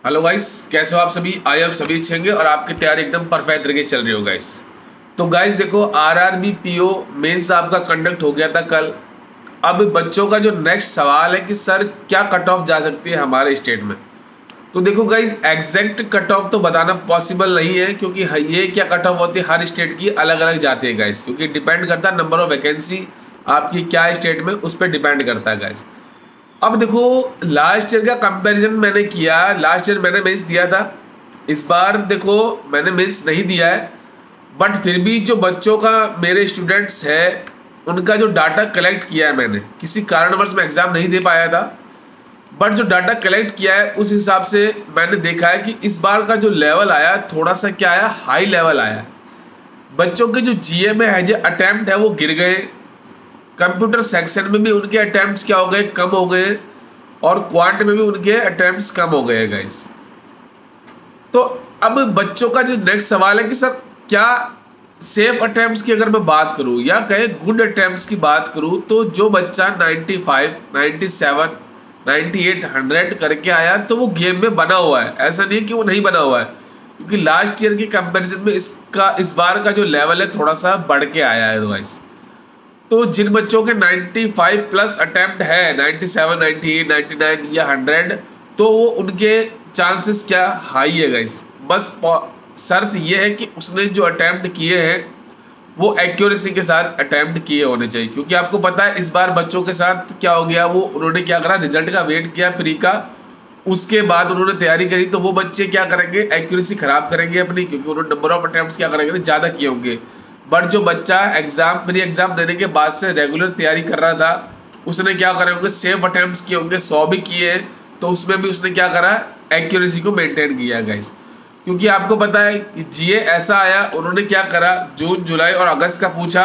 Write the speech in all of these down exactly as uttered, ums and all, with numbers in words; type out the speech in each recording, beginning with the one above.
Hello guys, कैसे हो आप सभी। आई आप सभी अच्छे होंगे और आपकी तैयारी एकदम परफेक्ट तरीके चल रही हो गाइस। तो गाइस देखो, आरआरबी पीओ मेंस आपका कंडक्ट हो गया था कल। अब बच्चों का जो नेक्स्ट सवाल है कि सर क्या कट ऑफ जा सकती है हमारे स्टेट में। तो देखो गाइस, एग्जैक्ट कट ऑफ तो बताना पॉसिबल नहीं है, क्योंकि ये क्या कट ऑफ होती है हर स्टेट की अलग अलग जाती है गाइस, क्योंकि डिपेंड करता है नंबर ऑफ वैकेंसी आपकी क्या स्टेट में, उस पर डिपेंड करता है गाइस। अब देखो, लास्ट ईयर का कंपैरिजन मैंने किया। लास्ट ईयर मैंने मेंस दिया था, इस बार देखो मैंने मेंस नहीं दिया है। बट फिर भी जो बच्चों का मेरे स्टूडेंट्स है उनका जो डाटा कलेक्ट किया है मैंने, किसी कारणवश मैं एग्ज़ाम नहीं दे पाया था, बट जो डाटा कलेक्ट किया है उस हिसाब से मैंने देखा है कि इस बार का जो लेवल आया थोड़ा सा क्या आया, हाई लेवल आया। बच्चों के जो जीए में है जो अटैम्प्ट है वो गिर गए, कंप्यूटर सेक्शन में भी उनके अटैम्प्ट्स क्या हो गए, कम हो गए, और क्वांट में भी उनके अटैम्प्ट्स कम हो गए गाइस। तो अब बच्चों का जो नेक्स्ट सवाल है कि सर क्या सेफ अटैम्प्ट्स की अगर मैं बात करूं या कहे गुड अटैम्प्ट्स की बात करूं, तो जो बच्चा ninety five, ninety seven, ninety eight, hundred करके आया तो वो गेम में बना हुआ है, ऐसा नहीं है कि वो नहीं बना हुआ है, क्योंकि लास्ट ईयर के कंपैरिजन में इसका इस बार का जो लेवल है थोड़ा सा बढ़ के आया है गाइस। तो जिन बच्चों के नाइन्टी फाइव प्लस अटेम्प्ट है, ninety seven, ninety eight, ninety nine या हंड्रेड, तो वो उनके चांसेस क्या हाई है गाइस। बस शर्त ये है कि उसने जो अटेम्प्ट किए हैं वो एक्यूरेसी के साथ अटेम्प्ट किए होने चाहिए, क्योंकि आपको पता है इस बार बच्चों के साथ क्या हो गया, वो उन्होंने क्या करा, रिजल्ट का वेट किया प्री का, उसके बाद उन्होंने तैयारी करी। तो वो बच्चे क्या करेंगे, एक्यूरेसी खराब करेंगे अपनी, क्योंकि उन्होंने नंबर ऑफ अटेम्प्ट्स क्या करेंगे, ज़्यादा किए होंगे। बट जो बच्चा एग्जाम प्री एग्जाम देने के बाद से रेगुलर तैयारी कर रहा था, उसने क्या करे होंगे, सेफ अटेम्प्ट्स किए होंगे, सौ भी किए हैं, तो उसमें भी उसने क्या करा, एक्यूरेसी को मेंटेन किया गाइस। क्योंकि आपको पता है कि जीए ऐसा आया, उन्होंने क्या करा, जून, जुलाई और अगस्त का पूछा,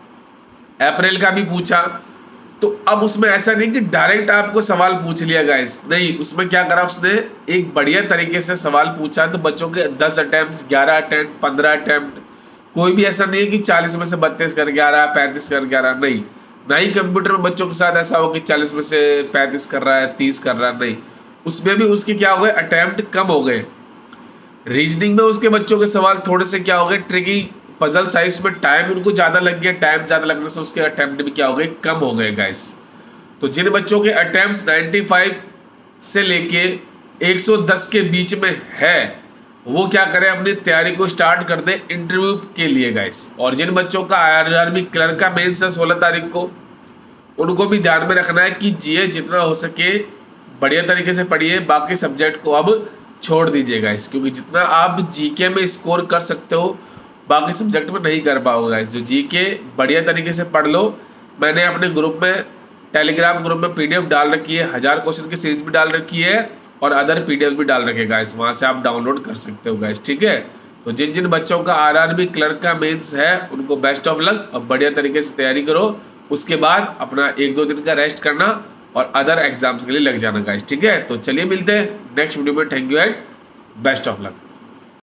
अप्रैल का भी पूछा। तो अब उसमें ऐसा नहीं कि डायरेक्ट आपको सवाल पूछ लिया गाइस, नहीं, उसमें क्या करा, उसने एक बढ़िया तरीके से सवाल पूछा। तो बच्चों के दस अटैम्प्ट, ग्यारह अटैम्प्ट, पंद्रह अटैम्प्ट, कोई भी ऐसा नहीं है कि चालीस में से बत्तीस करके आ रहा है, पैंतीस करके आ रहा है, नहीं। ना ही कंप्यूटर में बच्चों के साथ ऐसा हो कि चालीस में से पैंतीस कर रहा है, तीस कर रहा है, नहीं। उसमें भी उसके क्या हो गए, अटैम्प्ट कम हो गए। रीजनिंग में उसके बच्चों के सवाल थोड़े से क्या हो गए, ट्रिकी पजल साइज में टाइम उनको ज़्यादा लग गया, टाइम ज़्यादा लगने से उसके अटैम्प्ट भी क्या हो गए, कम हो गए गाइस। तो जिन बच्चों के अटैम्प्ट नाइन्टी फाइव से लेके एक सौ दस के बीच में है, वो क्या करें, अपनी तैयारी को स्टार्ट कर दे इंटरव्यू के लिए गाइस। और जिन बच्चों का आरआरबी क्लर्क का मेंस है सोलह तारीख को, उनको भी ध्यान में रखना है कि जीए जितना हो सके बढ़िया तरीके से पढ़िए, बाकी सब्जेक्ट को अब छोड़ दीजिए गाइस, क्योंकि जितना आप जीके में स्कोर कर सकते हो बाकी सब्जेक्ट में नहीं कर पाओगे गाइस। जो जीके बढ़िया तरीके से पढ़ लो, मैंने अपने ग्रुप में, टेलीग्राम ग्रुप में पीडीएफ डाल रखी है, हजार क्वेश्चन की सीरीज भी डाल रखी है और अदर पीडीएफ भी डाल रखे गाइस, वहाँ से आप डाउनलोड कर सकते हो गाइस, ठीक है। तो जिन जिन बच्चों का आरआरबी क्लर्क का मेंस है उनको बेस्ट ऑफ लक, और बढ़िया तरीके से तैयारी करो। उसके बाद अपना एक दो दिन का रेस्ट करना और अदर एग्जाम्स के लिए लग जाना गाइस, ठीक है। तो चलिए मिलते हैं नेक्स्ट वीडियो में, thank you and best of luck.